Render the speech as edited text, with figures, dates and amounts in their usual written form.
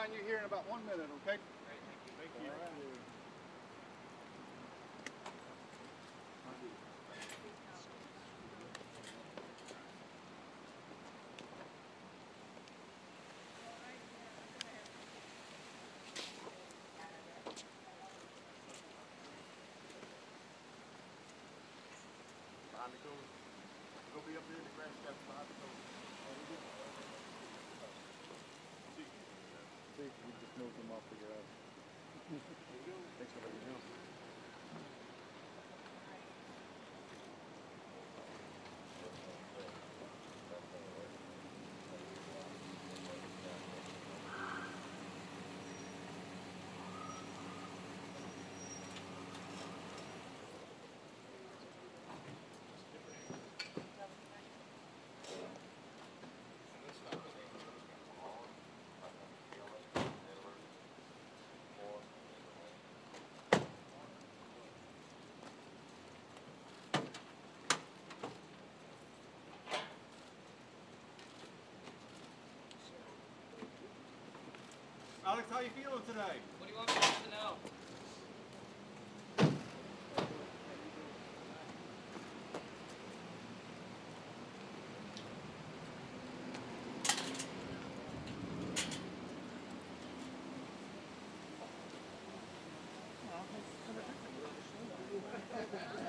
find you here in about 1 minute, okay? Thank you. All right. Behind the cooler. We're going to be up there in the grass steps behind the cooler. See, we just moved them off the garage. Thanks for letting me know. Alex, how you feeling today? What do you want me to know? Well,